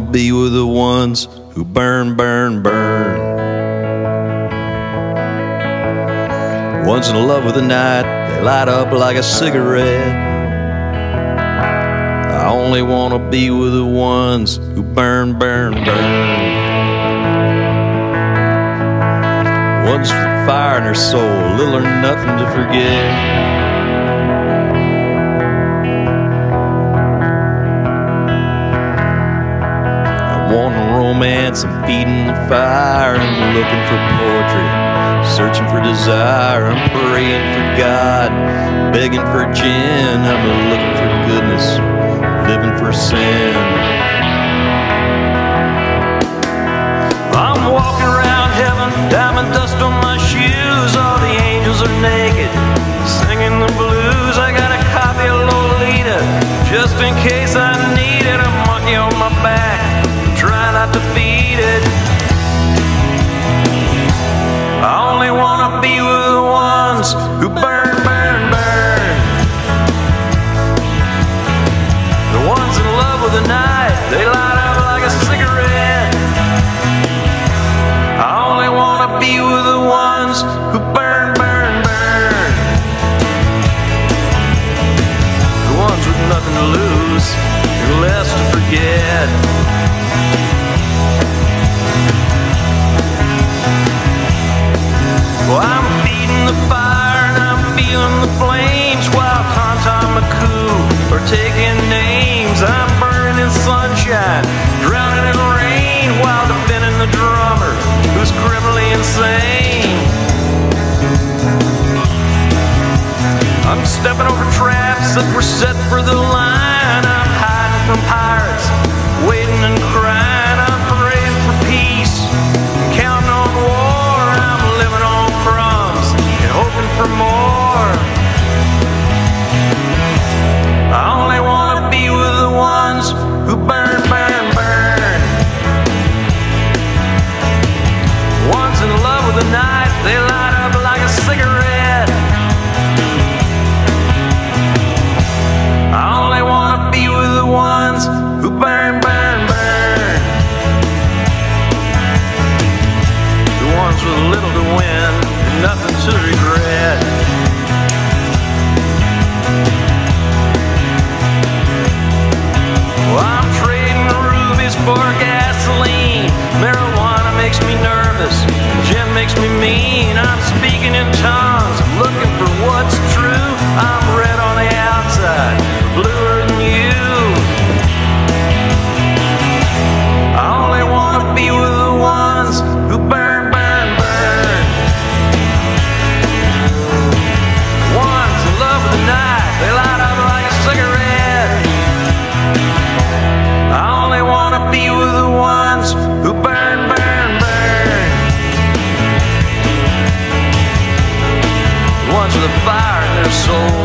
be with the ones who burn, burn, burn. Ones in love with the night, they light up like a cigarette. I only want to be with the ones who burn, burn, burn. Ones with fire in their soul, little or nothing to forget. Wanting romance and feeding the fire, and looking for poetry, searching for desire. I'm praying for God, begging for gin. I'm looking for goodness, living for sin. I'm walking around heaven, diamond dust on my shoes. All the angels are naked, singing the blues. I got a copy of Lolita, just in case I need it. A monkey on my back, try not to beat it. I only want to be with the ones who burn, burn, burn. The ones in love with the night, they light up like a cigarette. I only want to be with the ones who burn, burn, burn. The ones with nothing to lose and less to forget. Well, I'm feeding the fire and I'm feeling the flames, while Tom McCoo are taking names. I'm burning in sunshine, drowning in rain, while defending the drummer who's criminally insane. I'm stepping over traps that were set for the line. I'm hiding from pirates, waiting and crying. I'm praying for peace, counting on war. I'm living on crumbs and hoping for more. I only want to be with the ones who burn, burn, burn. Ones in love with the night, they light up like a cigarette. I only want to be with the ones who burn, burn, burn. The ones with little to win and nothing to regret. Well, I'm trading rubies for gasoline. Marijuana makes me nervous, gin makes me mean. I'm speaking in tongues, I'm looking for what's true. I'm red on the outside, bluer than you. I only want to be with the ones who burn, burn, burn. Ones in love with the night, they light up like a cigarette. I only want to be with the ones who burn, burn, burn. The ones with a fire in their soul.